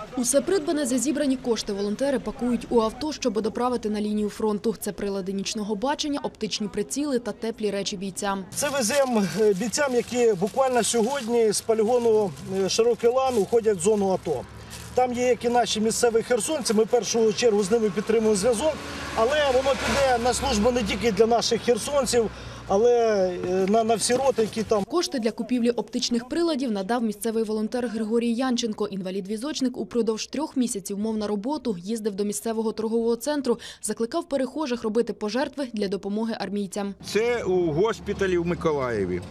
Усе придбане за зібрані кошти волонтери пакують у авто, щоб доправити на лінію фронту. Це прилади нічного бачення, оптичні приціли та теплі речі бійцям. Це веземо бійцям, які буквально сьогодні з полігону Широкий Лан уходять в зону АТО. Там є як і наші місцеві херсонці, ми в першу чергу з ними підтримуємо зв'язок, але воно піде на службу не тільки для наших херсонців, але на всі роти, які там. Кошти для купівлі оптичних приладів надав місцевий волонтер Григорій Янченко. Інвалід-візочник упродовж 3 місяців мов на роботу, їздив до місцевого торгового центру, закликав перехожих робити пожертви для допомоги армійцям. Це у госпіталі в Миколаєві.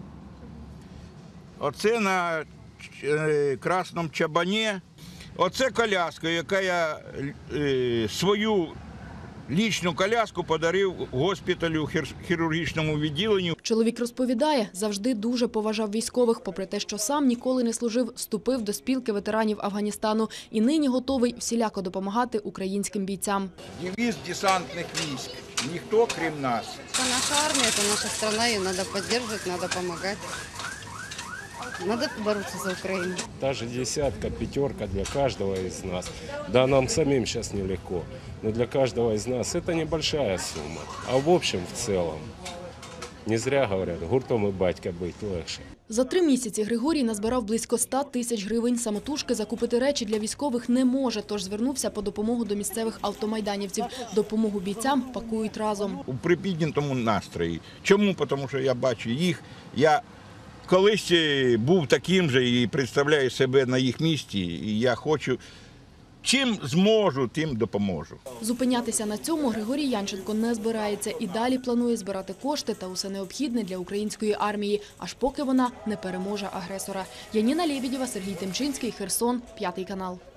Оце на Красному Чабані. Оце коляска, яка я свою лічну коляску подарив госпіталю, хірургічному відділенню. Чоловік розповідає, завжди дуже поважав військових, попри те, що сам ніколи не служив, вступив до спілки ветеранів Афганістану і нині готовий всіляко допомагати українським бійцям. Девіз десантних військ. Ніхто, крім нас. Это наша армия, это наша страна, ее надо поддерживать, надо помогать. Надо бороться за Украину. Та же десятка, пятерка для каждого из нас. Да, нам самим сейчас нелегко, но для каждого из нас это небольшая сумма. А в общем, в целом, не зря говорят, гуртом и батька быть легше. За 3 місяці Григорій назбирав близько 100 тисяч гривень. Самотужки закупити речі для військових не може, тож звернувся по допомогу до місцевих автомайданівців. Допомогу бійцям пакують разом. У припіднятому настрої. Чому? Тому що я бачу їх. Я колись був таким же і представляю себе на їх місці. І я хочу, чим зможу, тим допоможу. Зупинятися на цьому Григорій Янченко не збирається і далі планує збирати кошти та усе необхідне для української армії, аж поки вона не переможе агресора. Яніна Лєбєдєва, Сергій Тимчинський, Херсон, 5 канал.